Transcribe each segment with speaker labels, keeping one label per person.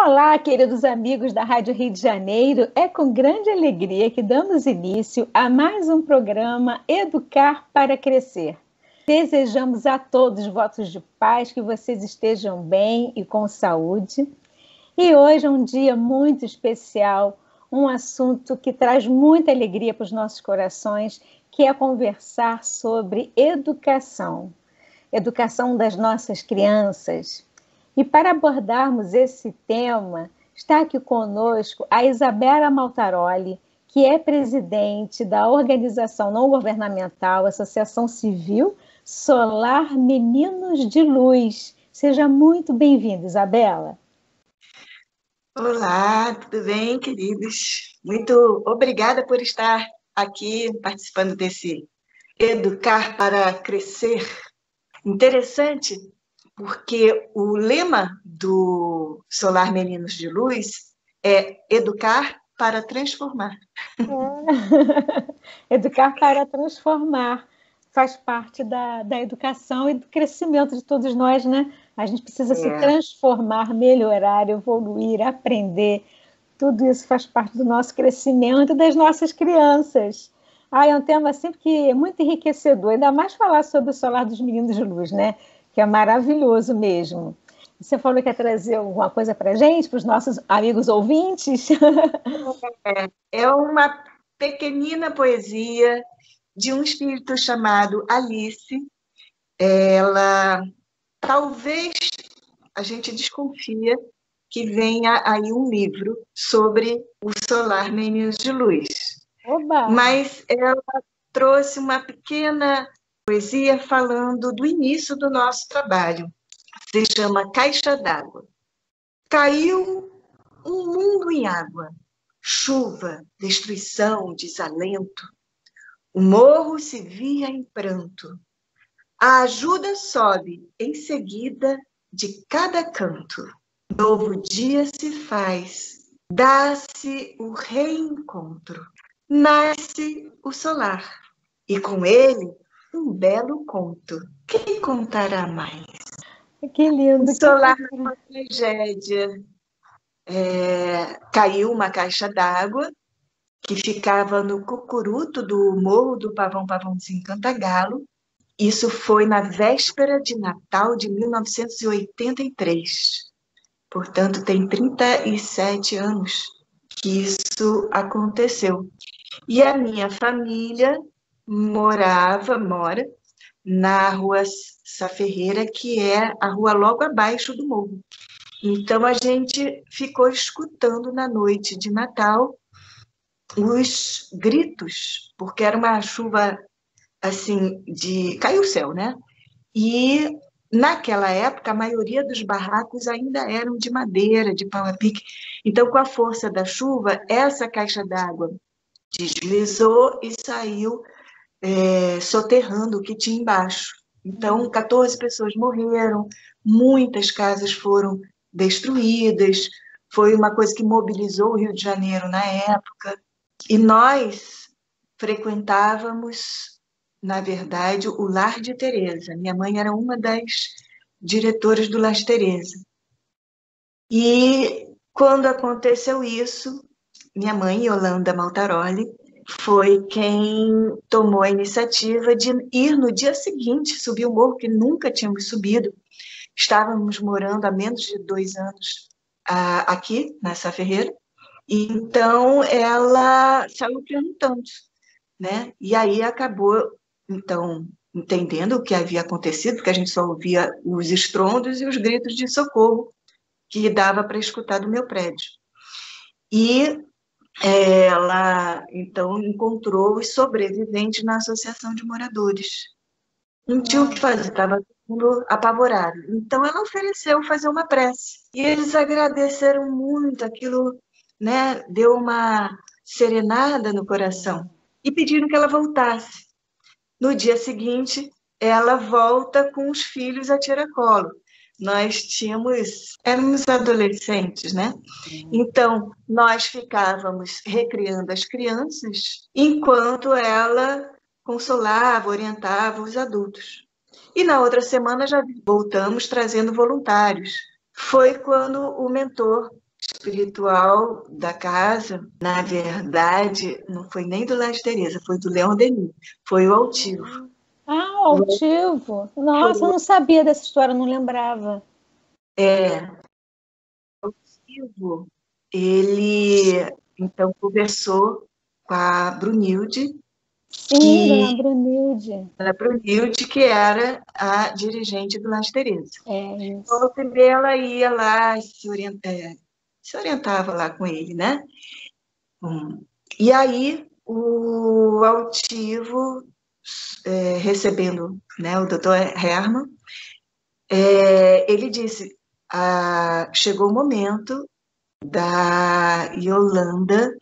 Speaker 1: Olá, queridos amigos da Rádio Rio de Janeiro. É com grande alegria que damos início a mais um programa Educar para Crescer. Desejamos a todos votos de paz, que vocês estejam bem e com saúde. E hoje é um dia muito especial, um assunto que traz muita alegria para os nossos corações, que é conversar sobre educação. Educação das nossas crianças. E para abordarmos esse tema, está aqui conosco a Isabela Maltaroli, que é presidente da organização não governamental, Associação Civil Solar Meninos de Luz. Seja muito bem-vinda, Isabela.
Speaker 2: Olá, tudo bem, queridos? Muito obrigada por estar aqui participando desse Educar para Crescer. Interessante, porque o lema do Solar Meninos de Luz é educar para transformar.
Speaker 1: Educar para transformar faz parte da educação e do crescimento de todos nós, né? A gente precisa se transformar, melhorar, evoluir, aprender. Tudo isso faz parte do nosso crescimento e das nossas crianças. É um tema sempre que é muito enriquecedor, ainda mais falar sobre o Solar dos Meninos de Luz, né? Que é maravilhoso mesmo. Você falou que ia trazer alguma coisa para a gente, para os nossos amigos ouvintes?
Speaker 2: É uma pequenina poesia de um espírito chamado Alice. Ela, talvez, a gente desconfia que venha aí um livro sobre o Solar Meninos de Luz.
Speaker 1: Oba!
Speaker 2: Mas ela trouxe uma pequena poesia falando do início do nosso trabalho. Se chama Caixa d'Água. Caiu um mundo em água, chuva, destruição, desalento. O morro se via em pranto. A ajuda sobe em seguida de cada canto. Novo dia se faz, dá-se o reencontro. Nasce o solar, e com ele um belo conto. Quem contará mais?
Speaker 1: Que lindo!
Speaker 2: O solar é uma tragédia. Caiu uma caixa d'água que ficava no cocuruto do Morro do Pavãozinho Cantagalo. Isso foi na véspera de Natal de 1983. Portanto, tem 37 anos que isso aconteceu. E a minha família mora na Rua Sá Ferreira, que é a rua logo abaixo do morro. Então, a gente ficou escutando na noite de Natal os gritos, porque era uma chuva assim, caiu o céu, né? E naquela época, a maioria dos barracos ainda eram de madeira, de pau a pique. Então, com a força da chuva, essa caixa d'água deslizou e saiu soterrando o que tinha embaixo. Então, 14 pessoas morreram, muitas casas foram destruídas, foi uma coisa que mobilizou o Rio de Janeiro na época. E nós frequentávamos, na verdade, o Lar de Teresa. Minha mãe era uma das diretoras do Lar de Teresa. E quando aconteceu isso, minha mãe, Yolanda Maltaroli, foi quem tomou a iniciativa de ir no dia seguinte, subir o morro, que nunca tínhamos subido. Estávamos morando há menos de 2 anos aqui, na Sá Ferreira. Então, ela saiu perguntando, né? E aí acabou, então, entendendo o que havia acontecido, porque a gente só ouvia os estrondos e os gritos de socorro que dava para escutar do meu prédio. E ela, então, encontrou os sobreviventes na associação de moradores. Não tinha o que fazer, estava todo mundo apavorado. Então, ela ofereceu fazer uma prece. E eles agradeceram muito, aquilo, né, deu uma serenada no coração. E pediram que ela voltasse. No dia seguinte, ela volta com os filhos a tiracolo. Nós éramos adolescentes, né? Então, nós ficávamos recriando as crianças enquanto ela consolava, orientava os adultos. E na outra semana já voltamos trazendo voluntários. Foi quando o mentor espiritual da casa, na verdade, não foi nem do Lar de Teresa, foi do Leon Denis, foi o altivo.
Speaker 1: Ah, o altivo. Nossa, eu não sabia dessa história, não lembrava.
Speaker 2: O altivo, ele então conversou com a Brunilde,
Speaker 1: Sim, dona Brunilde.
Speaker 2: que era a dirigente do Lar de Teresa.
Speaker 1: Isso.
Speaker 2: Volta e meia ela ia lá, se orientava lá com ele, né? E aí, o altivo, recebendo, né, o doutor Herman, ele disse, chegou o momento da Yolanda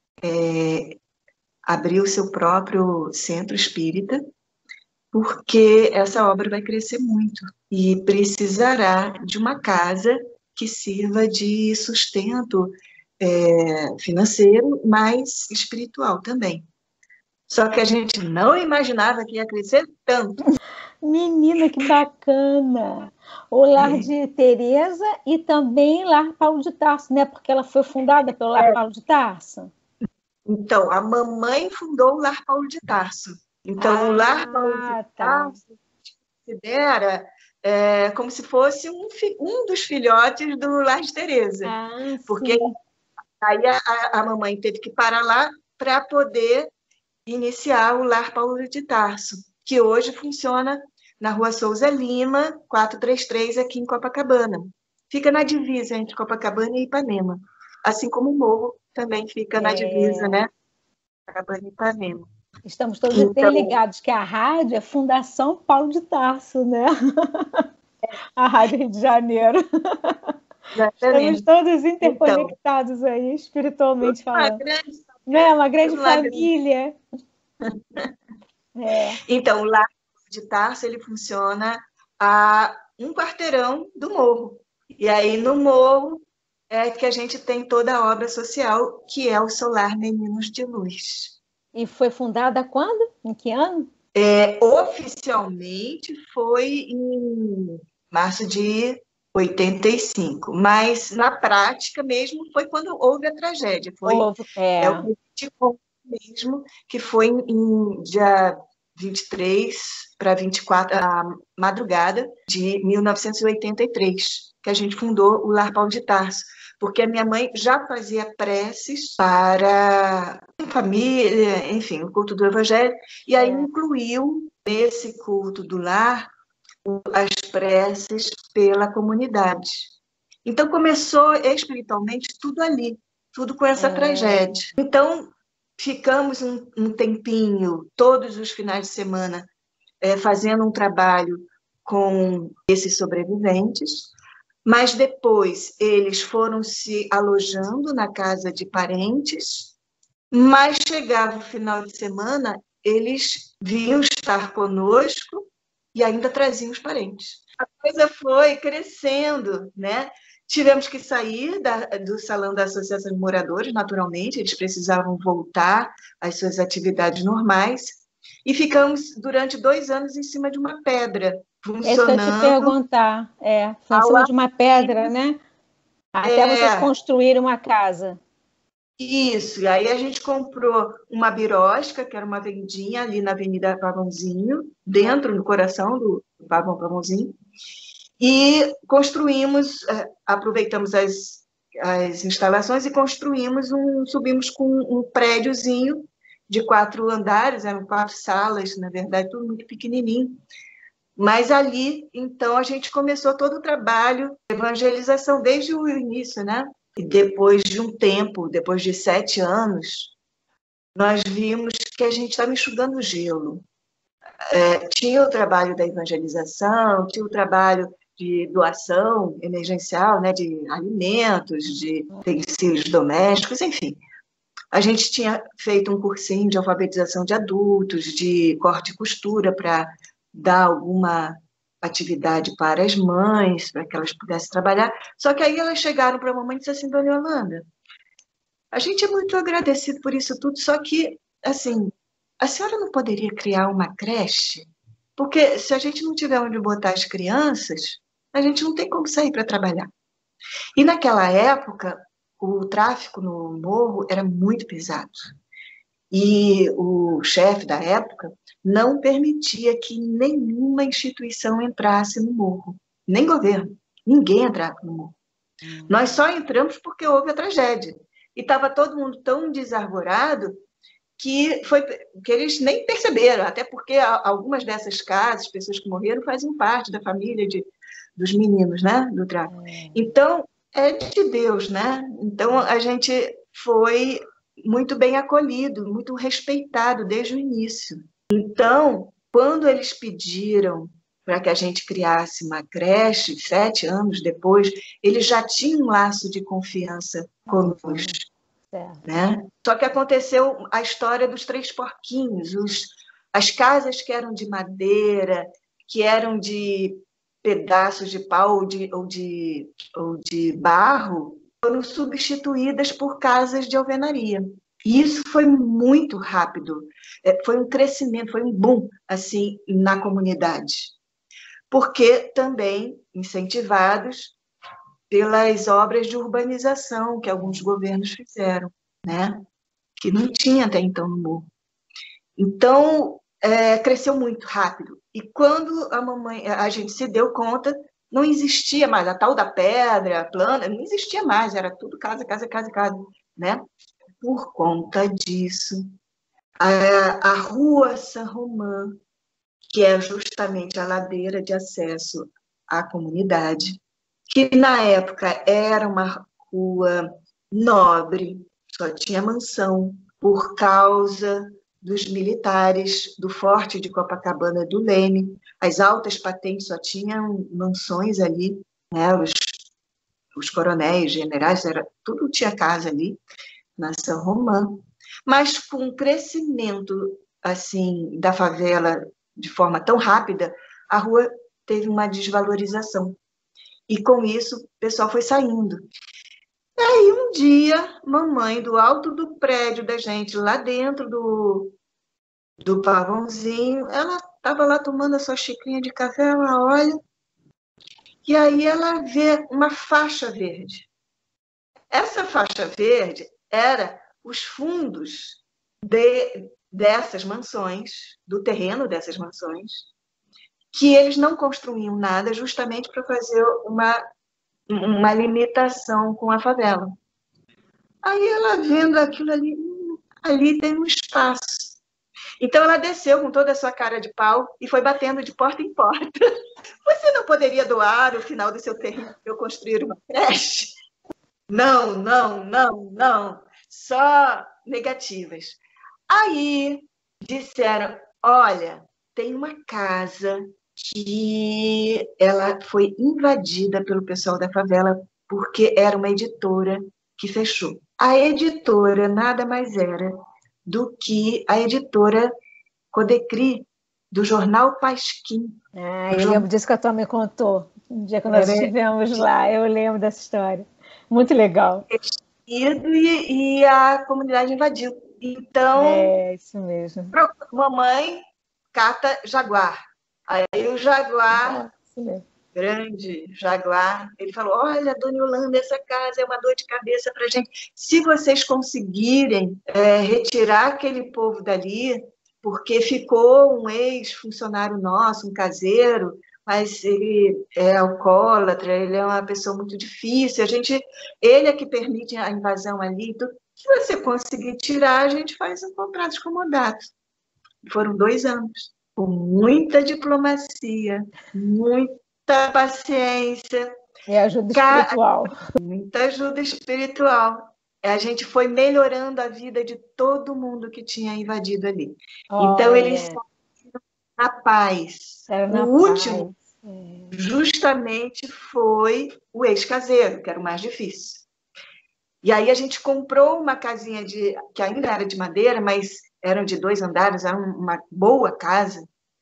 Speaker 2: abrir o seu próprio centro espírita, porque essa obra vai crescer muito e precisará de uma casa que sirva de sustento financeiro, mas espiritual também. Só que a gente não imaginava que ia crescer tanto.
Speaker 1: Menina, que bacana! O Lar de Teresa e também Lar Paulo de Tarso, né? Porque ela foi fundada pelo Lar Paulo de Tarso.
Speaker 2: Então, a mamãe fundou o Lar Paulo de Tarso. Então, o Lar Paulo de Tarso considera como se fosse um dos filhotes do Lar de Teresa. Porque
Speaker 1: sim.
Speaker 2: aí a mamãe teve que parar lá para poder iniciar o Lar Paulo de Tarso, que hoje funciona na Rua Souza Lima, 433, aqui em Copacabana. Fica na divisa entre Copacabana e Ipanema. Assim como o morro também fica na divisa, né? Copacabana e Ipanema.
Speaker 1: Estamos todos bem ligados que a rádio é Fundação Paulo de Tarso, né? A Rádio Rio de Janeiro.
Speaker 2: Exatamente.
Speaker 1: Estamos todos interconectados aí, espiritualmente falando. Uma grande família.
Speaker 2: Então, o Lar de Tarso, ele funciona a um quarteirão do morro. E aí, no morro, é que a gente tem toda a obra social, que é o Solar Meninos de Luz.
Speaker 1: E foi fundada quando? Em que ano?
Speaker 2: Oficialmente foi em março de 85, mas na prática mesmo foi quando houve a tragédia. Foi o que mesmo, que foi em dia 23 para 24, a madrugada de 1983, que a gente fundou o Lar Paulo de Tarso, porque a minha mãe já fazia preces para a família, enfim, o culto do Evangelho, e aí incluiu nesse culto do lar as preces pela comunidade. Então começou espiritualmente tudo ali, tudo com essa tragédia. Então ficamos um tempinho, todos os finais de semana, fazendo um trabalho com esses sobreviventes, mas depois eles foram se alojando na casa de parentes, mas chegava o final de semana, eles vinham estar conosco e ainda traziam os parentes. A coisa foi crescendo, né? Tivemos que sair do salão da Associação de Moradores, naturalmente, eles precisavam voltar às suas atividades normais, e ficamos durante 2 anos em cima de uma pedra, funcionando.
Speaker 1: Isso que eu te perguntar, foi em cima de uma pedra, né? Até vocês construírem uma casa.
Speaker 2: Isso, e aí a gente comprou uma birosca, que era uma vendinha ali na Avenida Pavãozinho, dentro, no coração do Pavãozinho, e construímos, aproveitamos as instalações e subimos com um prédiozinho de 4 andares, eram 4 salas, na verdade, tudo muito pequenininho. Mas ali, então, a gente começou todo o trabalho de evangelização desde o início, né? E depois de um tempo, depois de 7 anos, nós vimos que a gente estava enxugando gelo. Tinha o trabalho da evangelização, tinha o trabalho de doação emergencial, né, de alimentos, de utensílios domésticos, enfim. A gente tinha feito um cursinho de alfabetização de adultos, de corte e costura, para dar alguma atividade para as mães, para que elas pudessem trabalhar. Só que aí elas chegaram para a mamãe e disseram assim, dona Yolanda, a gente é muito agradecido por isso tudo, só que, assim, a senhora não poderia criar uma creche? Porque se a gente não tiver onde botar as crianças, a gente não tem como sair para trabalhar. E naquela época, o tráfico no morro era muito pesado. E o chefe da época não permitia que nenhuma instituição entrasse no morro, nem governo, ninguém entrava no morro. Nós só entramos porque houve a tragédia. E estava todo mundo tão desarvorado que eles nem perceberam, até porque algumas dessas casas, pessoas que morreram, faziam parte da família dos meninos, né, do tráfico. Então, é de Deus, né? Então, a gente foi muito bem acolhido, muito respeitado desde o início. Então, quando eles pediram para que a gente criasse uma creche, 7 anos depois, eles já tinham um laço de confiança conosco. Né? Só que aconteceu a história dos 3 porquinhos, as casas que eram de madeira, que eram de pedaços de pau ou de barro, foram substituídas por casas de alvenaria. E isso foi muito rápido, foi um crescimento, foi um boom assim, na comunidade. Porque também incentivados pelas obras de urbanização que alguns governos fizeram, né? Que não tinha até então no morro. Então, cresceu muito rápido. E quando a gente se deu conta, não existia mais a tal da pedra plana, não existia mais, era tudo casa, casa, casa, casa, né? Por conta disso, a Rua Saint-Romain, que é justamente a ladeira de acesso à comunidade, que na época era uma rua nobre, só tinha mansão, por causa dos militares do Forte de Copacabana do Leme. As altas patentes só tinham mansões ali, né? Os coronéis, generais, tudo tinha casa ali, na Saint-Romain. Mas com o crescimento assim, da favela de forma tão rápida, a rua teve uma desvalorização. E com isso, o pessoal foi saindo. E aí, um dia, mamãe, do alto do prédio da gente, lá dentro do pavãozinho, ela estava lá tomando a sua xicrinha de café, ela olha, e aí ela vê uma faixa verde. Essa faixa verde era os fundos dessas mansões, do terreno dessas mansões, que eles não construíam nada justamente para fazer uma limitação com a favela. Aí ela vendo aquilo ali tem um espaço. Então ela desceu com toda a sua cara de pau e foi batendo de porta em porta. Você não poderia doar o final do seu terreno para eu construir uma creche? Não, não, não, não. Só negativas. Aí disseram, olha, tem uma casa que ela foi invadida pelo pessoal da favela porque era uma editora que fechou. A editora nada mais era do que a editora Codecri, do jornal Pasquim.
Speaker 1: Eu lembro disso que a tua me contou, um dia que nós estivemos lá, eu lembro dessa história. Muito legal.
Speaker 2: E a comunidade invadiu. Então,
Speaker 1: isso mesmo.
Speaker 2: Mamãe cata jaguar. Aí o jaguar, grande jaguar, ele falou, olha, dona Yolanda, essa casa é uma dor de cabeça para a gente. Se vocês conseguirem retirar aquele povo dali, porque ficou um ex-funcionário nosso, um caseiro, mas ele é alcoólatra, ele é uma pessoa muito difícil, ele é que permite a invasão ali, então, se você conseguir tirar, a gente faz um contrato de comodato. Foram 2 anos, com muita diplomacia, muita paciência.
Speaker 1: E ajuda espiritual.
Speaker 2: Muita ajuda espiritual. A gente foi melhorando a vida de todo mundo que tinha invadido ali. Então, eles saíram na paz. O último, justamente, foi o ex-caseiro, que era o mais difícil. E aí a gente comprou uma casinha que ainda era de madeira, mas eram de 2 andares, era uma boa casa,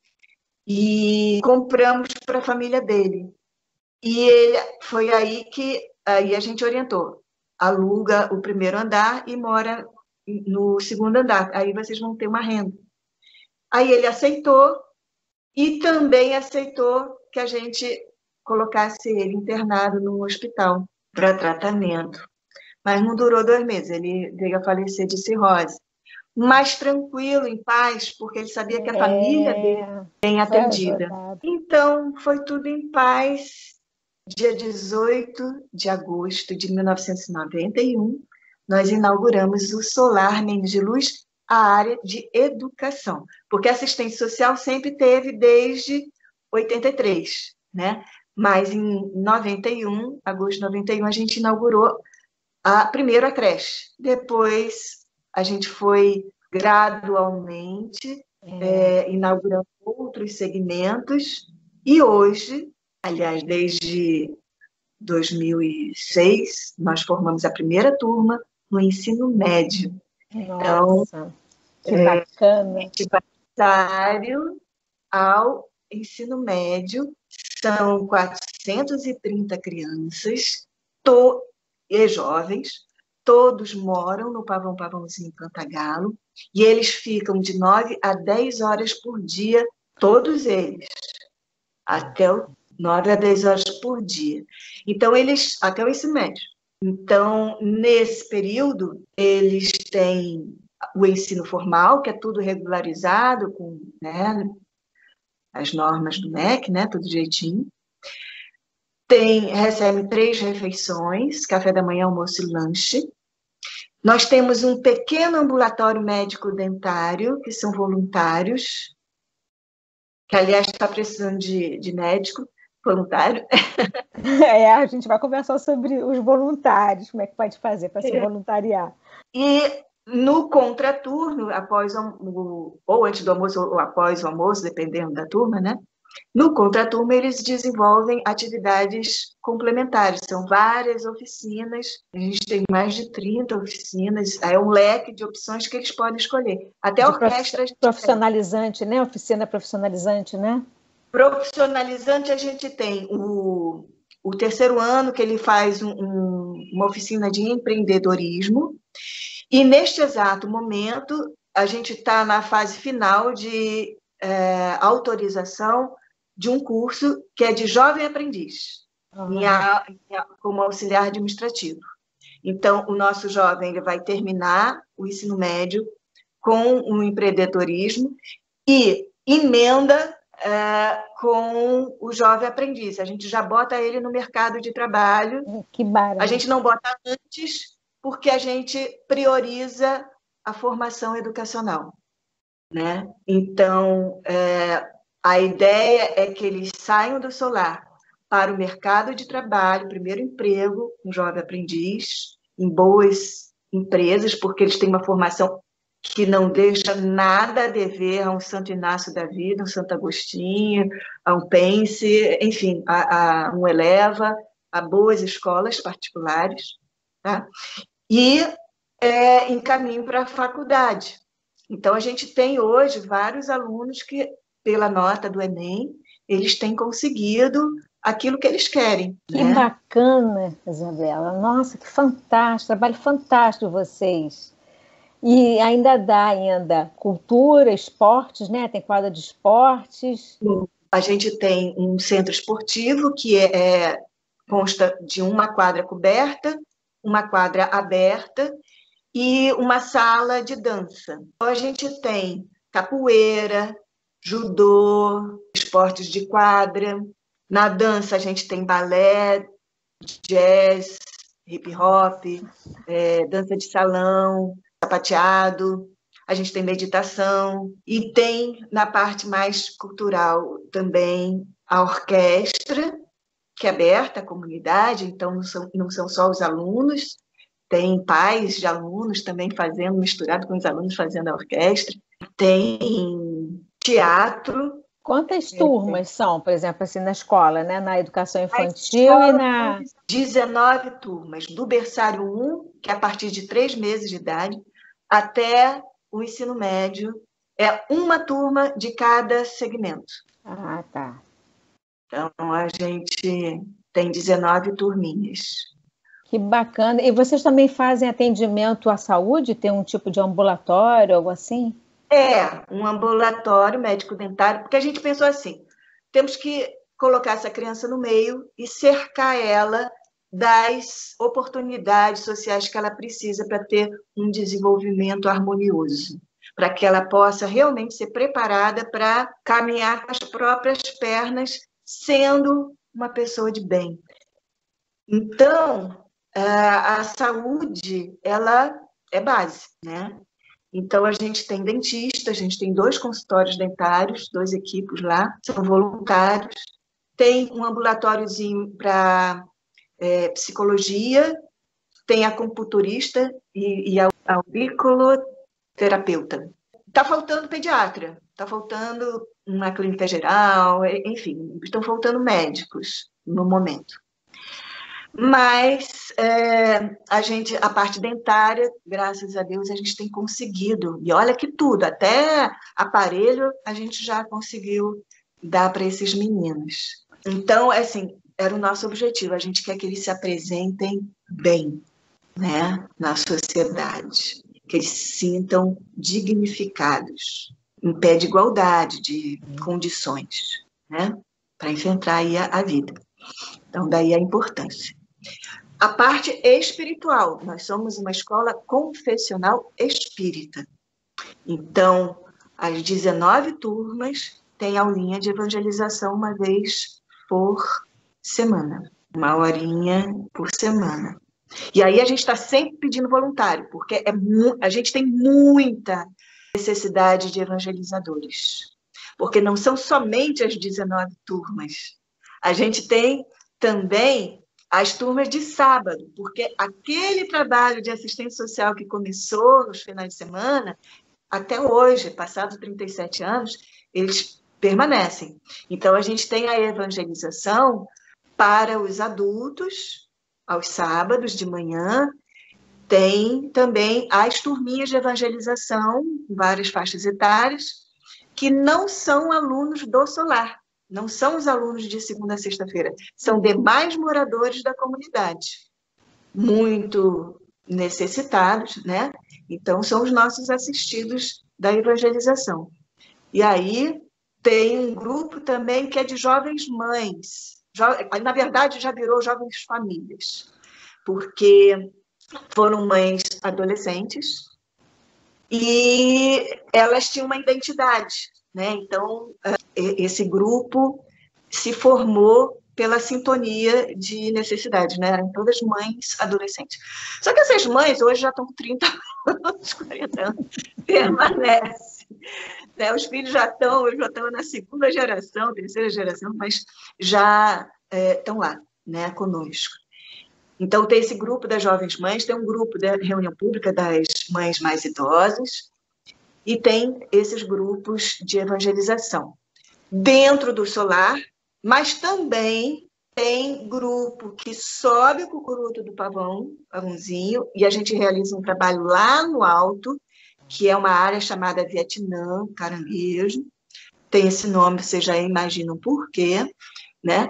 Speaker 2: e compramos para a família dele. E foi aí que a gente orientou, aluga o primeiro andar e mora no segundo andar, aí vocês vão ter uma renda. Aí ele aceitou e também aceitou que a gente colocasse ele internado num hospital para tratamento. mas não durou 2 meses, ele veio a falecer de cirrose. Mais tranquilo, em paz, porque ele sabia que a família dele bem
Speaker 1: foi
Speaker 2: atendida.
Speaker 1: ajudado.
Speaker 2: Então, foi tudo em paz. Dia 18 de agosto de 1991, nós inauguramos o Solar Meninos de Luz, a área de educação, porque a assistência social sempre teve desde 83, né? Mas em 91, agosto de 91, a gente inaugurou primeiro a creche. Depois a gente foi gradualmente inaugurando outros segmentos e hoje, aliás, desde 2006, nós formamos a primeira turma no ensino médio.
Speaker 1: Nossa, que bacana.
Speaker 2: Aniversário ao ensino médio, são 430 crianças e jovens, todos moram no Pavãozinho Cantagalo, e eles ficam de 9 a 10 horas por dia, todos eles, até 9 a 10 horas por dia. Então, eles, até o ensino médio. Então, nesse período, eles têm o ensino formal, que é tudo regularizado, com, né, as normas do MEC, né, tudo direitinho. Recebe 3 refeições, café da manhã, almoço e lanche. Nós temos um pequeno ambulatório médico-dentário, que são voluntários, que, aliás, está precisando de médico voluntário.
Speaker 1: A gente vai conversar sobre os voluntários, como é que pode fazer para se voluntariar.
Speaker 2: E no contraturno, ou antes do almoço ou após o almoço, dependendo da turma, né? No contraturno, eles desenvolvem atividades complementares, são várias oficinas, a gente tem mais de 30 oficinas, é um leque de opções que eles podem escolher. Até a orquestra...
Speaker 1: Profissionalizante, né? Oficina profissionalizante, né?
Speaker 2: Profissionalizante, a gente tem o terceiro ano, que ele faz uma oficina de empreendedorismo, e neste exato momento, a gente está na fase final de autorização de um curso que é de jovem aprendiz, como auxiliar administrativo. Então, o nosso jovem ele vai terminar o ensino médio com um empreendedorismo e emenda com o jovem aprendiz. A gente já bota ele no mercado de trabalho.
Speaker 1: Que barato.
Speaker 2: A gente não bota antes, porque a gente prioriza a formação educacional, né? Então, a ideia é que eles saiam do Solar para o mercado de trabalho, primeiro emprego, um jovem aprendiz, em boas empresas, porque eles têm uma formação que não deixa nada a dever a um Santo Inácio da Vida, um Santo Agostinho, a um Pense, enfim, a um Eleva, a boas escolas particulares, tá? E em caminho para a faculdade. Então, a gente tem hoje vários alunos que, pela nota do Enem, eles têm conseguido aquilo que eles querem.
Speaker 1: Que bacana, Isabela. Nossa, que fantástico, trabalho fantástico de vocês. E ainda dá cultura, esportes, né? Tem quadra de esportes.
Speaker 2: A gente tem um centro esportivo que consta de uma quadra coberta, uma quadra aberta e uma sala de dança. Então, a gente tem capoeira, judô, esportes de quadra. Na dança, a gente tem balé, jazz, hip hop, dança de salão, sapateado. A gente tem meditação e tem, na parte mais cultural, também a orquestra, que é aberta à comunidade, então não são só os alunos, tem pais de alunos também fazendo, misturado com os alunos fazendo a orquestra. Tem teatro.
Speaker 1: Quantas turmas são, por exemplo, assim, na escola, né? Na educação infantil e na...
Speaker 2: 19 turmas, do berçário 1, que é a partir de 3 meses de idade, até o ensino médio. É uma turma de cada segmento.
Speaker 1: Ah, tá.
Speaker 2: Então, a gente tem 19 turminhas.
Speaker 1: Que bacana. E vocês também fazem atendimento à saúde? Tem um tipo de ambulatório, algo assim?
Speaker 2: Um ambulatório médico-dentário, porque a gente pensou assim, temos que colocar essa criança no meio e cercar ela das oportunidades sociais que ela precisa para ter um desenvolvimento harmonioso, para que ela possa realmente ser preparada para caminhar com as próprias pernas, sendo uma pessoa de bem. Então, a saúde, ela é base, né? Então, a gente tem dentista, a gente tem 2 consultórios dentários, 2 equipes lá, são voluntários, tem um ambulatoriozinho para psicologia, tem acupunturista e a auriculoterapeuta. Está faltando pediatra, está faltando uma clínica geral, enfim, estão faltando médicos no momento. Mas a parte dentária, graças a Deus, a gente tem conseguido. E olha que tudo, até aparelho a gente já conseguiu dar para esses meninos. Então, assim, era o nosso objetivo. A gente quer que eles se apresentem bem, né, na sociedade, que eles se sintam dignificados, em pé de igualdade, de condições, né, para enfrentar aí a vida. Então, daí a importância. A parte espiritual, nós somos uma escola confessional espírita. Então, as 19 turmas têm aulinha de evangelização uma vez por semana, 1 horinha por semana. E aí a gente está sempre pedindo voluntário, porque a gente tem muita necessidade de evangelizadores, porque não são somente as 19 turmas. A gente tem também as turmas de sábado, porque aquele trabalho de assistência social que começou nos finais de semana, até hoje, passados 37 anos, eles permanecem. Então, a gente tem a evangelização para os adultos, aos sábados de manhã, tem também as turminhas de evangelização, várias faixas etárias, que não são alunos do Solar, não são os alunos de segunda a sexta-feira, são demais moradores da comunidade, muito necessitados, né? Então, são os nossos assistidos da evangelização. E aí tem um grupo também que é de jovens mães, na verdade já virou jovens famílias, porque foram mães adolescentes e elas tinham uma identidade, né? Então, esse grupo se formou pela sintonia de necessidade, né? Eram todas mães adolescentes. Só que essas mães hoje já estão com 30 anos, 40 anos, permanecem. Né? Os filhos já estão na segunda geração, terceira geração, mas já estão lá, né, conosco. Então, tem esse grupo das jovens mães, tem um grupo da reunião pública das mães mais idosas, e tem esses grupos de evangelização. Dentro do Solar, mas também tem grupo que sobe o cucuruto do pavãozinho, e a gente realiza um trabalho lá no alto, que é uma área chamada Vietnã, Caranguejo. Tem esse nome, vocês já imaginam por quê, né?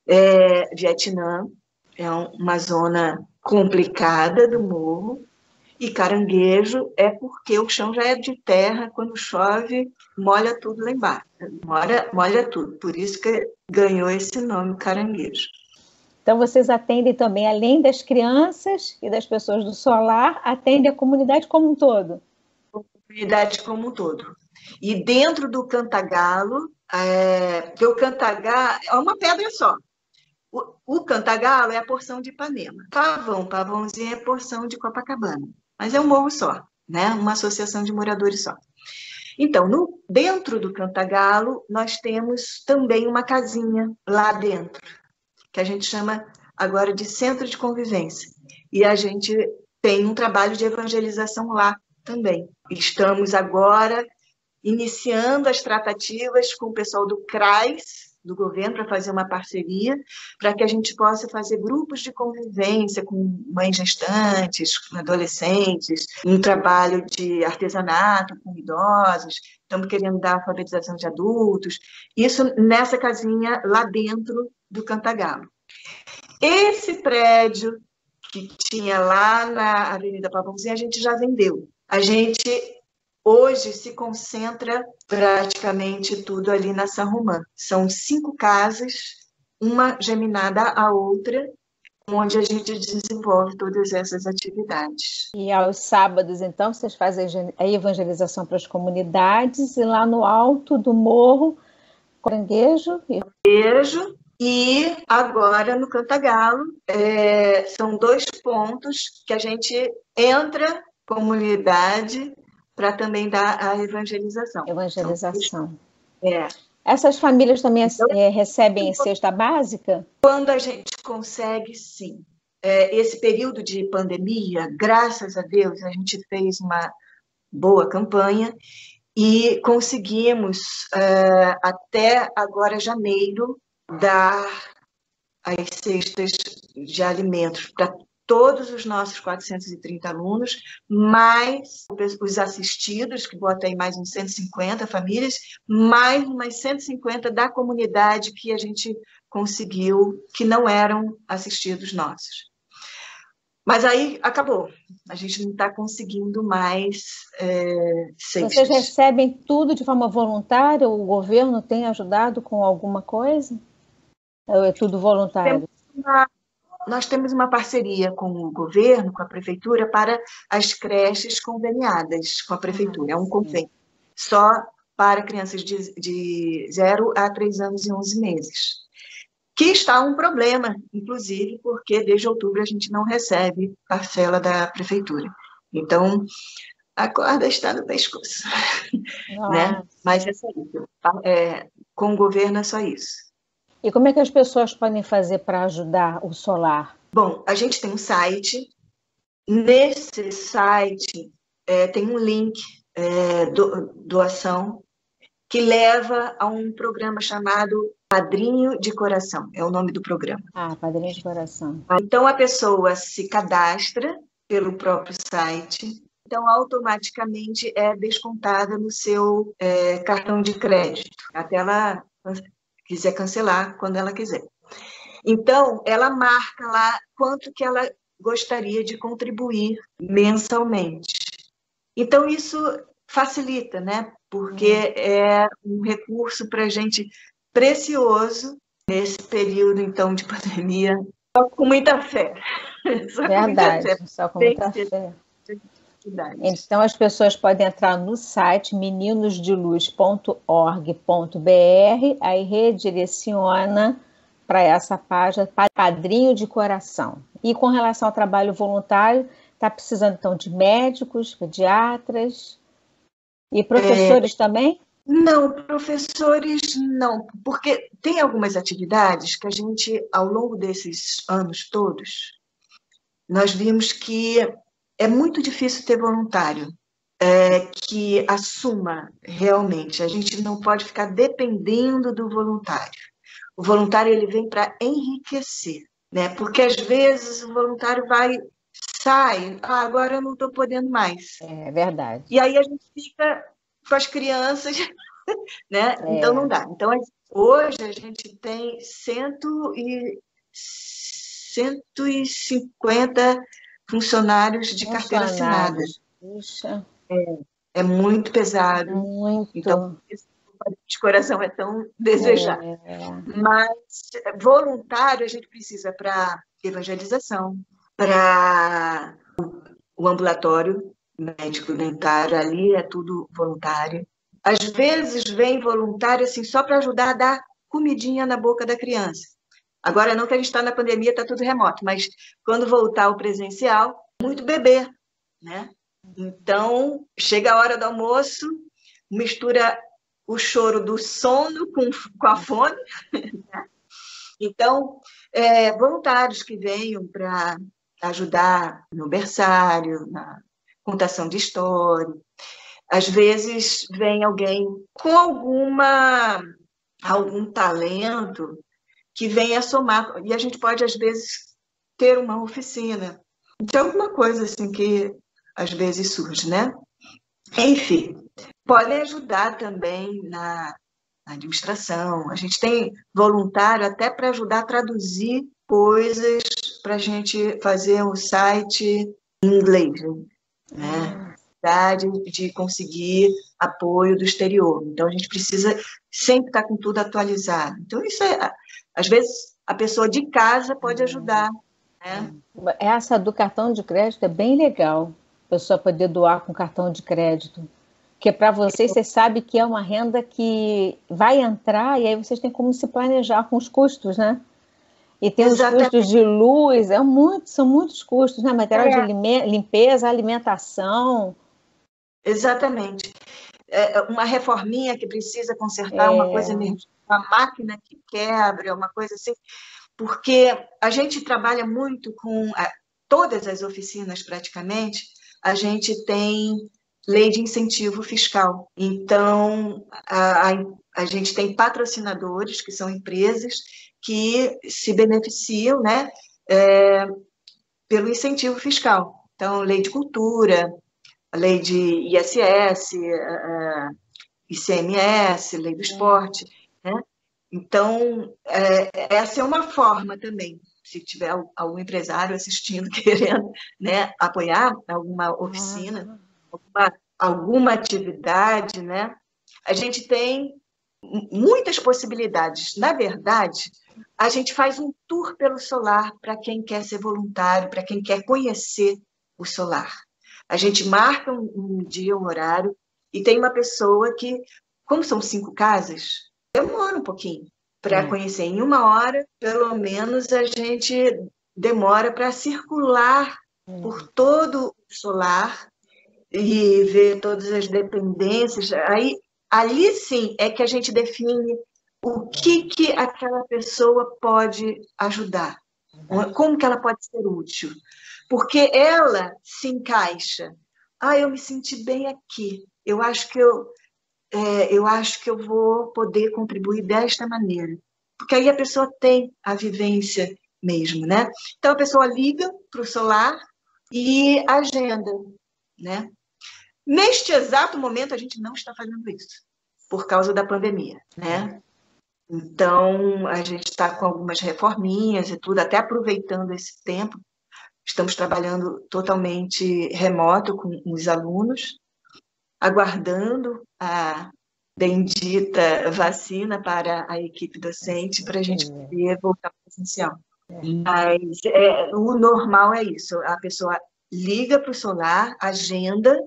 Speaker 2: Vietnã é uma zona complicada do morro, e Caranguejo é porque o chão já é de terra, quando chove, molha tudo lá embaixo. Molha tudo, por isso que ganhou esse nome, Caranguejo.
Speaker 1: Então, vocês atendem também, além das crianças e das pessoas do Solar, atendem a comunidade como um todo?
Speaker 2: A comunidade como um todo. E dentro do Cantagalo, porque o Cantagalo é uma pedra só. O Cantagalo é a porção de Ipanema. Pavãozinho é a porção de Copacabana. Mas é um morro só, né? Uma associação de moradores só. Então, dentro do Cantagalo, nós temos também uma casinha lá dentro, que a gente chama agora de Centro de Convivência. E a gente tem um trabalho de evangelização lá também. Estamos agora iniciando as tratativas com o pessoal do CRAS, do governo, para fazer uma parceria, para que a gente possa fazer grupos de convivência com mães gestantes, com adolescentes, um trabalho de artesanato com idosos, estamos querendo dar alfabetização de adultos, isso nessa casinha lá dentro do Cantagalo. Esse prédio que tinha lá na Avenida Pavãozinho, a gente já vendeu. A gente hoje se concentra praticamente tudo ali na San Román. São 5 casas, uma geminada à outra, onde a gente desenvolve todas essas atividades.
Speaker 1: E aos sábados, então, vocês fazem a evangelização para as comunidades, e lá no alto do morro, Caranguejo.
Speaker 2: E agora no Cantagalo, são 2 pontos que a gente entra comunidade para também dar a evangelização.
Speaker 1: Evangelização.
Speaker 2: É.
Speaker 1: Essas famílias também recebem cesta básica?
Speaker 2: Quando a gente consegue, sim. Esse período de pandemia, graças a Deus, a gente fez uma boa campanha e conseguimos, até agora, janeiro, dar as cestas de alimentos para todos os nossos 430 alunos, mais os assistidos, que bota aí mais uns 150 famílias, mais umas 150 da comunidade que a gente conseguiu, que não eram assistidos nossos. Mas aí acabou, a gente não está conseguindo mais cestas.
Speaker 1: Vocês recebem tudo de forma voluntária? O governo tem ajudado com alguma coisa? Ou é tudo voluntário?
Speaker 2: Nós temos uma parceria com o governo, com a prefeitura, para as creches conveniadas com a prefeitura. É um convênio só para crianças de 0 a 3 anos e 11 meses. Que está um problema, inclusive, porque desde outubro a gente não recebe parcela da prefeitura. Então, a corda está no pescoço. Né? Mas é só isso. Com o governo é só isso.
Speaker 1: E como é que as pessoas podem fazer para ajudar o Solar?
Speaker 2: Bom, a gente tem um site. Nesse site tem um link doação que leva a um programa chamado Padrinho de Coração. É o nome do programa.
Speaker 1: Padrinho de Coração.
Speaker 2: Então, a pessoa se cadastra pelo próprio site. Então, automaticamente é descontada no seu cartão de crédito, até ela quiser cancelar quando ela quiser. Então, ela marca lá quanto que ela gostaria de contribuir mensalmente. Então, isso facilita, né? Porque é um recurso para a gente precioso nesse período, então, de pandemia, só com muita fé.
Speaker 1: Verdade, só com muita fé. Então, as pessoas podem entrar no site meninosdeluz.org.br, aí redireciona para essa página Padrinho de Coração. E com relação ao trabalho voluntário, está precisando, então, de médicos, pediatras e professores também?
Speaker 2: Não, professores não, porque tem algumas atividades que a gente, ao longo desses anos todos, nós vimos que é muito difícil ter voluntário que assuma realmente. A gente não pode ficar dependendo do voluntário. O voluntário ele vem para enriquecer, né? Porque às vezes o voluntário sai, agora eu não estou podendo mais.
Speaker 1: É verdade.
Speaker 2: E aí a gente fica com as crianças, né? Então não dá. Então hoje a gente tem 150 funcionários de carteira assinada.
Speaker 1: Puxa.
Speaker 2: É muito pesado.
Speaker 1: Muito.
Speaker 2: Então, de coração é tão desejado. Mas voluntário a gente precisa para evangelização, para o ambulatório médico dentário, ali é tudo voluntário. Às vezes vem voluntário assim, só para ajudar a dar comidinha na boca da criança. Agora não que a gente está na pandemia, está tudo remoto, mas quando voltar ao presencial, muito bebê, né? Então, chega a hora do almoço, mistura o choro do sono com a fome. Então, voluntários que venham para ajudar no berçário, na contação de história. Às vezes vem alguém com algum talento que venha somar, e a gente pode, às vezes, ter uma oficina de alguma coisa assim que às vezes surge, né? Enfim, podem ajudar também na administração. A gente tem voluntário até para ajudar a traduzir coisas para a gente fazer um site em inglês, né? De conseguir apoio do exterior. Então, a gente precisa sempre estar com tudo atualizado. Então, isso às vezes, a pessoa de casa pode ajudar né?
Speaker 1: Essa do cartão de crédito é bem legal, a pessoa poder doar com cartão de crédito. Porque para vocês, você sabe que é uma renda que vai entrar e aí vocês têm como se planejar com os custos, né? E tem os custos
Speaker 2: Exatamente.
Speaker 1: de luz, são muitos custos, né? Material de limpeza, alimentação.
Speaker 2: Exatamente. Uma reforminha que precisa consertar, uma coisa
Speaker 1: É,
Speaker 2: emergente, uma máquina que quebra, uma coisa assim, porque a gente trabalha muito com todas as oficinas, praticamente, a gente tem lei de incentivo fiscal. Então, a gente tem patrocinadores, que são empresas que se beneficiam, né, pelo incentivo fiscal. Então, lei de cultura, a lei de ISS, ICMS, lei do esporte, né? Então, essa é uma forma também, se tiver algum empresário assistindo, querendo, né, apoiar alguma oficina, alguma atividade, né? A gente tem muitas possibilidades. Na verdade, a gente faz um tour pelo solar para quem quer ser voluntário, para quem quer conhecer o solar. A gente marca um dia, um horário, e tem uma pessoa que, como são 5 casas, demora um pouquinho para conhecer. Em 1 hora, pelo menos, a gente demora para circular por todo o solar e ver todas as dependências. Aí, ali sim é que a gente define o que aquela pessoa pode ajudar, como que ela pode ser útil. Porque ela se encaixa. Eu me senti bem aqui. Eu acho que eu vou poder contribuir desta maneira. Porque aí a pessoa tem a vivência mesmo, né? Então a pessoa liga para o solar e agenda, né? Neste exato momento a gente não está fazendo isso por causa da pandemia, né? Então a gente está com algumas reforminhas e tudo, até aproveitando esse tempo. Estamos trabalhando totalmente remoto com os alunos, aguardando a bendita vacina para a equipe docente, para a gente poder voltar presencial. Mas o normal é isso, a pessoa liga para o solar, agenda,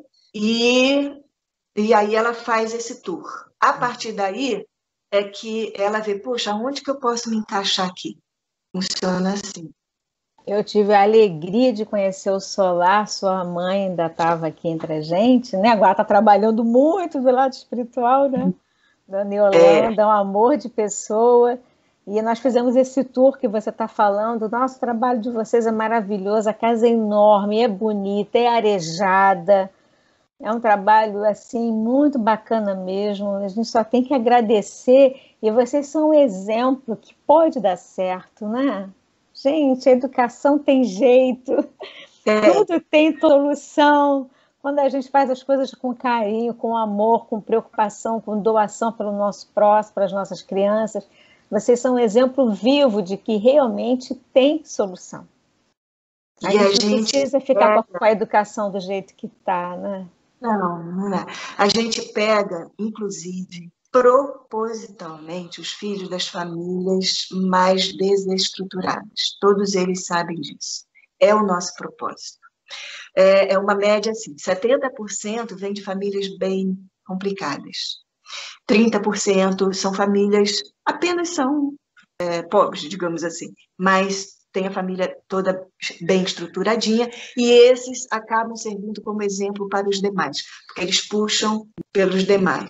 Speaker 2: e aí ela faz esse tour. A partir daí é que ela vê, poxa, onde que eu posso me encaixar aqui? Funciona assim.
Speaker 1: eu tive a alegria de conhecer o Solar, sua mãe ainda estava aqui entre a gente, né? Agora está trabalhando muito do lado espiritual, né? Dona Yolanda, é um amor de pessoa. E nós fizemos esse tour que você está falando. Nosso trabalho de vocês é maravilhoso, a casa é enorme, é bonita, é arejada. É um trabalho assim muito bacana mesmo. A gente só tem que agradecer e vocês são um exemplo que pode dar certo, né? Gente, a educação tem jeito, tudo tem solução. Quando a gente faz as coisas com carinho, com amor, com preocupação, com doação pelo nosso próximo, para as nossas crianças, vocês são um exemplo vivo de que realmente tem solução. A gente não precisa ficar com a educação do jeito que está, né?
Speaker 2: Não, não é. A gente pega, inclusive, propositalmente, os filhos das famílias mais desestruturadas. Todos eles sabem disso. É o nosso propósito. É uma média assim, 70% vem de famílias bem complicadas. 30% são famílias, apenas são pobres, digamos assim, mas tem a família toda bem estruturadinha, e esses acabam servindo como exemplo para os demais, porque eles puxam pelos demais.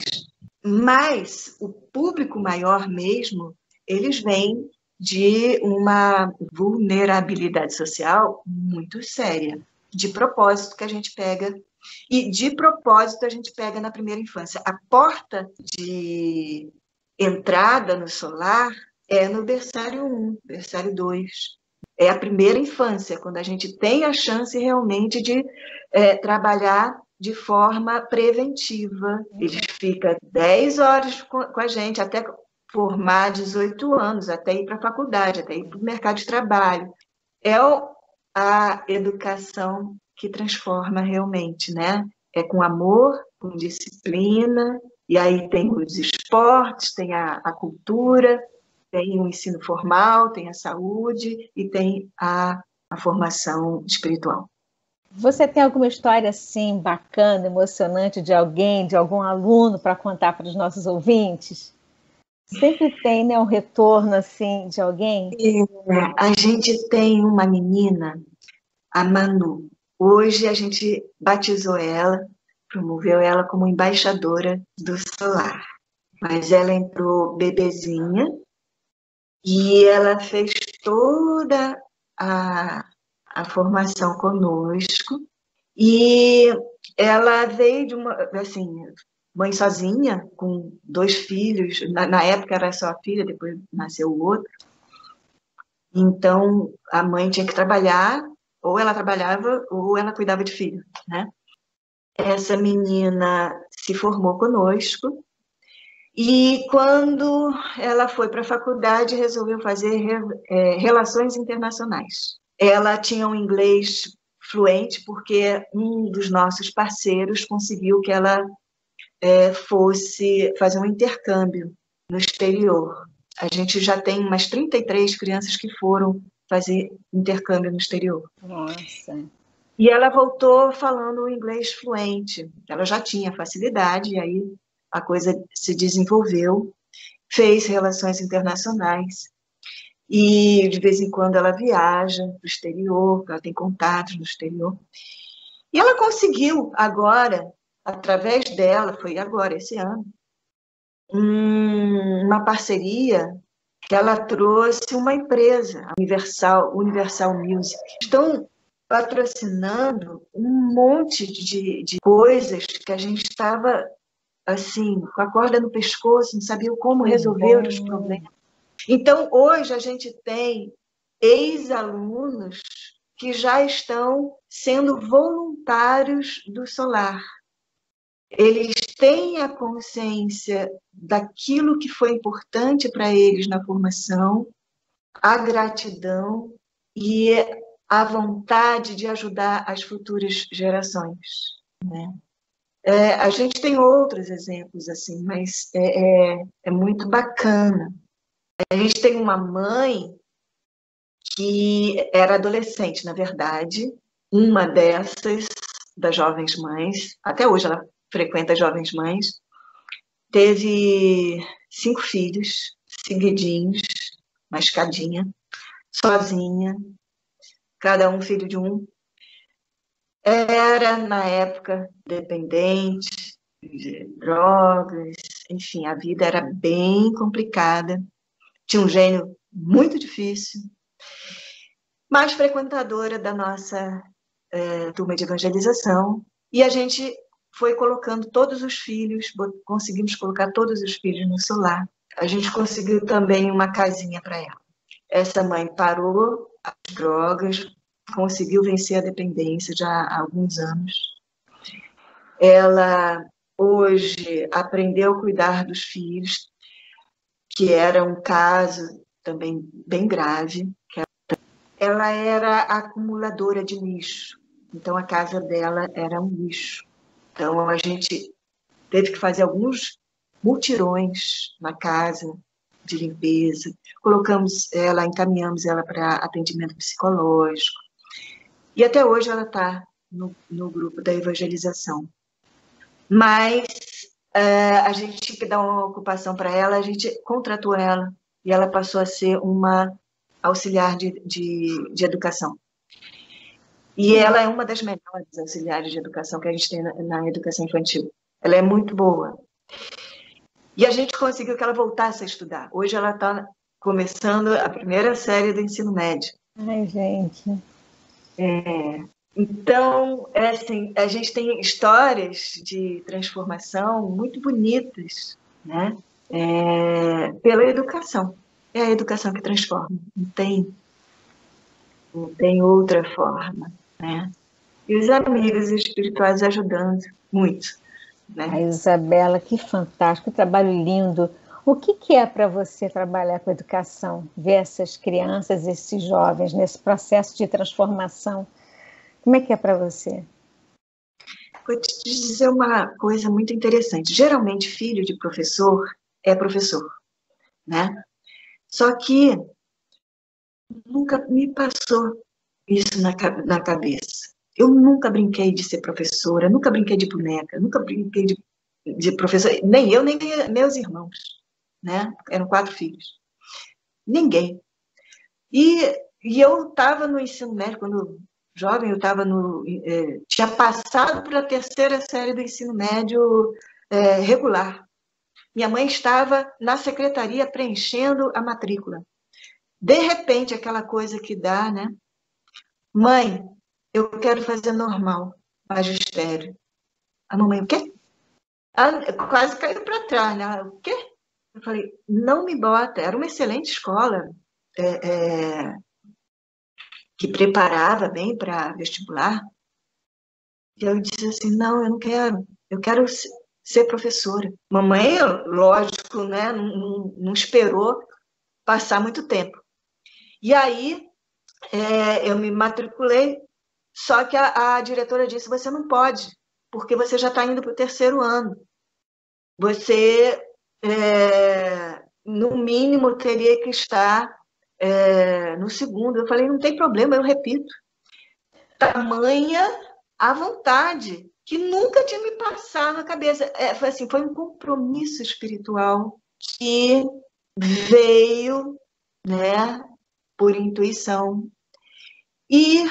Speaker 2: Mas o público maior mesmo, eles vêm de uma vulnerabilidade social muito séria, de propósito que a gente pega, e de propósito a gente pega na primeira infância. A porta de entrada no solar é no berçário 1, berçário 2. É a primeira infância, quando a gente tem a chance realmente de trabalhar de forma preventiva. Ele fica 10 horas com a gente, até formar 18 anos, até ir para a faculdade, até ir para o mercado de trabalho. É a educação que transforma realmente, né? É com amor, com disciplina, e aí tem os esportes, tem a cultura, tem o ensino formal, tem a saúde e tem a a formação espiritual.
Speaker 1: Você tem alguma história assim bacana, emocionante de alguém, de algum aluno para contar para os nossos ouvintes? Sempre tem, né, um retorno assim de alguém?
Speaker 2: A gente tem uma menina, a Manu. Hoje a gente batizou ela, promoveu ela como embaixadora do solar. Mas ela entrou bebezinha e ela fez toda a formação conosco. E ela veio de uma, assim, mãe sozinha, com 2 filhos. Na época era só a filha, depois nasceu o outro. Então, a mãe tinha que trabalhar, ou ela trabalhava, ou ela cuidava de filho, né? Essa menina se formou conosco, e quando ela foi para a faculdade, resolveu fazer relações internacionais. Ela tinha um inglês fluente, porque um dos nossos parceiros conseguiu que ela fosse fazer um intercâmbio no exterior. A gente já tem umas 33 crianças que foram fazer intercâmbio no exterior.
Speaker 1: Nossa.
Speaker 2: E ela voltou falando o inglês fluente. Ela já tinha facilidade, e aí a coisa se desenvolveu, fez relações internacionais. E de vez em quando ela viaja para o exterior, ela tem contatos no exterior. E ela conseguiu agora, através dela, foi agora, esse ano, uma parceria que ela trouxe uma empresa, a Universal Music. Estão patrocinando um monte de coisas que a gente estava, assim, com a corda no pescoço, não sabia como resolver os problemas. Então, hoje a gente tem ex-alunos que já estão sendo voluntários do Solar. Eles têm a consciência daquilo que foi importante para eles na formação, a gratidão e a vontade de ajudar as futuras gerações, né? A gente tem outros exemplos assim, mas é muito bacana. A gente tem uma mãe que era adolescente, na verdade, uma dessas, das jovens mães, até hoje ela frequenta jovens mães, teve 5 filhos, seguidinhos, uma escadinha, sozinha, cada um filho de um. Era, na época, dependente de drogas, enfim, a vida era bem complicada, tinha um gênio muito difícil, mas frequentadora da nossa turma de evangelização, e a gente foi colocando todos os filhos, conseguimos colocar todos os filhos no Solar. A gente conseguiu também uma casinha para ela. Essa mãe parou as drogas, conseguiu vencer a dependência já há alguns anos. Ela, hoje, aprendeu a cuidar dos filhos, que era um caso também bem grave. Ela era acumuladora de lixo, então a casa dela era um lixo. Então a gente teve que fazer alguns mutirões na casa de limpeza, encaminhamos ela para atendimento psicológico, e até hoje ela está no grupo da evangelização. Mas a gente tinha que dar uma ocupação para ela, a gente contratou ela, e ela passou a ser uma auxiliar de educação. E ela é uma das melhores auxiliares de educação que a gente tem na educação infantil. Ela é muito boa. E a gente conseguiu que ela voltasse a estudar. Hoje ela está começando a primeira série do ensino médio.
Speaker 1: Ai, gente.
Speaker 2: Então, assim, a gente tem histórias de transformação muito bonitas, né? Pela educação. É a educação que transforma. Não tem outra forma, né? E os amigos espirituais ajudando muito, né?
Speaker 1: A Isabela, que fantástico, que trabalho lindo. O que é para você trabalhar com educação? Ver essas crianças, esses jovens nesse processo de transformação? Como é que é para você?
Speaker 2: Vou te dizer uma coisa muito interessante. Geralmente, filho de professor é professor, né? Só que nunca me passou isso na cabeça. Eu nunca brinquei de ser professora, nunca brinquei de boneca, nunca brinquei de professora, nem eu, nem meus irmãos, né? Eram 4 filhos. Ninguém. E eu estava no ensino médio, quando jovem, eu estava tinha passado para a 3ª série do ensino médio regular. Minha mãe estava na secretaria preenchendo a matrícula. De repente, aquela coisa que dá, né? Mãe, eu quero fazer normal, magistério. A mamãe, o quê? Quase caiu para trás, né? O quê? Eu falei, não me bota. Era uma excelente escola, que preparava bem para vestibular. E eu disse assim, não, eu quero ser professora. Mamãe, lógico, né? Não esperou passar muito tempo. E aí, eu me matriculei, só que a diretora disse, você não pode, porque você já está indo para o 3º ano. Você, no mínimo, teria que estar no 2º. Eu falei, não tem problema, eu repito. Tamanha a vontade, que nunca tinha me passado na cabeça. Foi um compromisso espiritual que veio, né, por intuição. E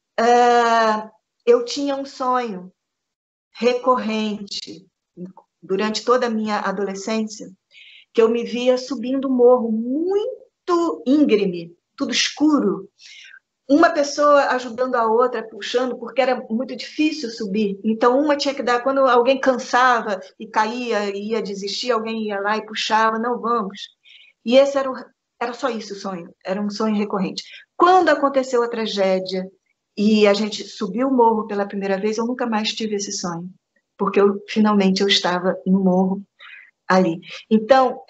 Speaker 2: eu tinha um sonho recorrente durante toda a minha adolescência, que eu me via subindo um morro muito íngreme, tudo escuro, uma pessoa ajudando a outra, puxando, porque era muito difícil subir. Então, uma tinha que dar, quando alguém cansava e caía e ia desistir, alguém ia lá e puxava, não, vamos. E esse era só isso o sonho, era um sonho recorrente. Quando aconteceu a tragédia e a gente subiu o morro pela primeira vez, eu nunca mais tive esse sonho, porque finalmente eu estava no morro ali. Então,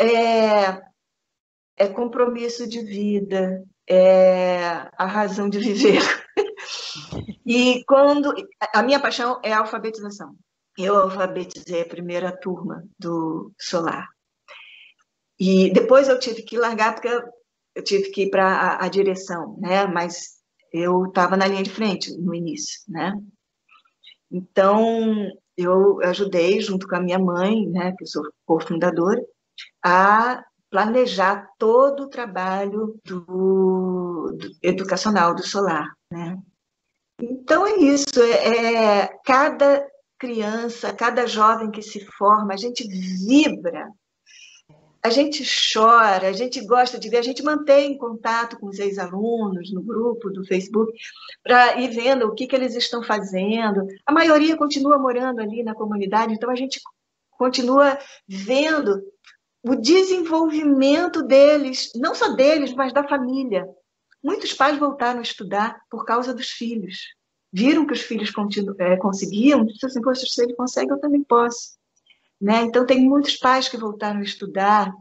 Speaker 2: é compromisso de vida, é a razão de viver. E quando a minha paixão é a alfabetização. Eu alfabetizei a primeira turma do Solar. E depois eu tive que largar, porque eu tive que ir para a direção, né? Mas eu estava na linha de frente no início, né? Então, eu ajudei, junto com a minha mãe, né, que eu sou cofundadora, a planejar todo o trabalho do educacional do Solar, né? Então é isso, cada criança, cada jovem que se forma, a gente vibra, a gente chora, a gente gosta de ver, a gente mantém contato com os ex-alunos no grupo do Facebook para ir vendo o que eles estão fazendo. A maioria continua morando ali na comunidade, então a gente continua vendo o desenvolvimento deles, não só deles, mas da família. Muitos pais voltaram a estudar por causa dos filhos. Viram que os filhos conseguiam, disseram assim, poxa, se ele consegue, eu também posso. Né? Então, tem muitos pais que voltaram a estudar.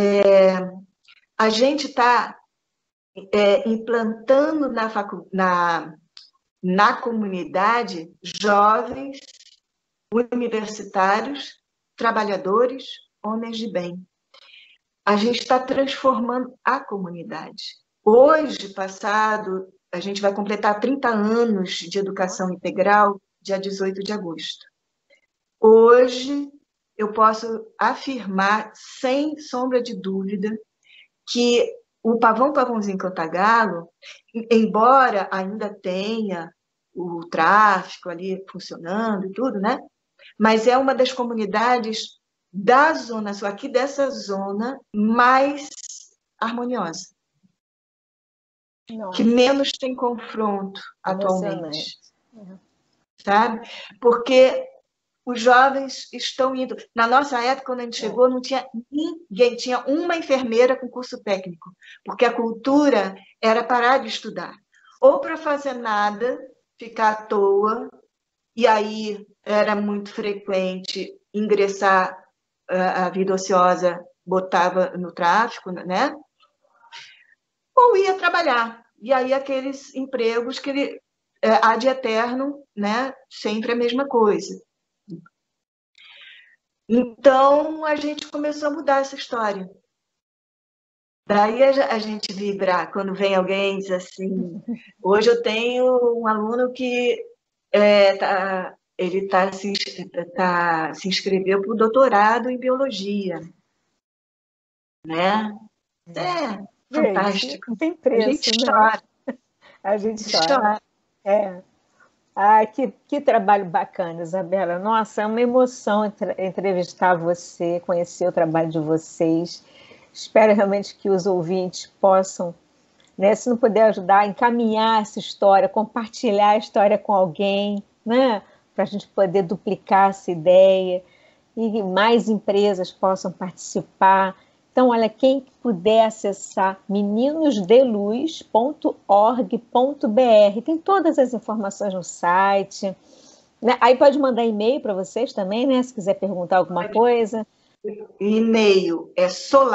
Speaker 2: A gente está implantando na comunidade jovens, universitários, trabalhadores, homens de bem. A gente está transformando a comunidade. Hoje, a gente vai completar 30 anos de educação integral, dia 18 de agosto. Hoje, eu posso afirmar, sem sombra de dúvida, que o Pavãozinho Cantagalo, embora ainda tenha o tráfico ali funcionando e tudo, né? Mas é uma das comunidades da Zona Sul, aqui dessa zona, mais harmoniosa. Nossa. Que menos tem confronto atualmente. Sabe? Porque os jovens estão indo. Na nossa época, quando a gente chegou, não tinha ninguém, tinha uma enfermeira com curso técnico, porque a cultura era parar de estudar. Ou para fazer nada, ficar à toa, e aí era muito frequente ingressar a vida ociosa, botava no tráfico, né? Ou ia trabalhar. E aí aqueles empregos que ad eterno, né? Sempre a mesma coisa. Então, a gente começou a mudar essa história. Daí a gente vibra quando vem alguém e diz assim, hoje eu tenho um aluno que ele se inscreveu para o doutorado em biologia, né? É
Speaker 1: Gente,
Speaker 2: fantástico.
Speaker 1: não tem
Speaker 2: A gente
Speaker 1: preço, né?
Speaker 2: chora,
Speaker 1: A
Speaker 2: a
Speaker 1: gente
Speaker 2: gente
Speaker 1: chora.
Speaker 2: chora.
Speaker 1: É. Ah, que trabalho bacana, Isabela. Nossa, é uma emoção entrevistar você, conhecer o trabalho de vocês. Espero realmente que os ouvintes possam, né, se não puder ajudar, encaminhar essa história, compartilhar a história com alguém, né, para a gente poder duplicar essa ideia e mais empresas possam participar. Então, olha, quem puder acessar meninosdeluz.org.br, tem todas as informações no site, né? Aí pode mandar e-mail para vocês também, né? Se quiser perguntar alguma coisa.
Speaker 2: E-mail é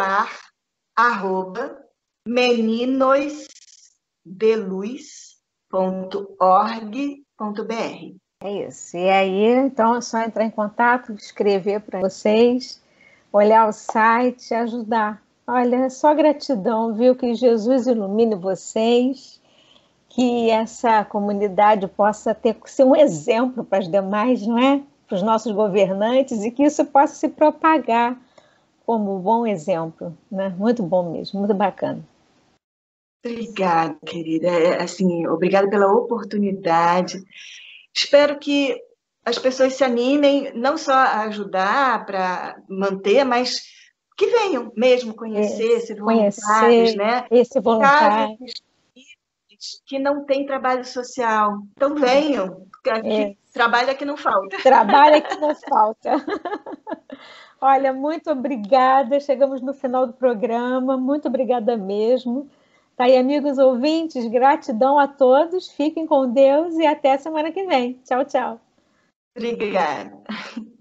Speaker 2: solar@meninosdeluz.org.br.
Speaker 1: É isso. E aí, então, é só entrar em contato, escrever para vocês, olhar o site, ajudar. Olha, é só gratidão, viu? Que Jesus ilumine vocês, que essa comunidade possa ser um exemplo para as demais, não é? Para os nossos governantes e que isso possa se propagar como um bom exemplo, né? Muito bom mesmo, muito bacana.
Speaker 2: Obrigada, querida. Assim, obrigada pela oportunidade. Espero que as pessoas se animem não só a ajudar para manter, mas que venham mesmo conhecer, ser voluntários,
Speaker 1: Conhecer
Speaker 2: né?
Speaker 1: esse
Speaker 2: Casos
Speaker 1: voluntário.
Speaker 2: que não têm trabalho social. Então venham, porque aqui, trabalho aqui não falta.
Speaker 1: Trabalho é que não falta. Olha, muito obrigada. Chegamos no final do programa. Muito obrigada mesmo. Tá aí, amigos ouvintes, gratidão a todos. Fiquem com Deus e até semana que vem. Tchau, tchau.
Speaker 2: Obrigada.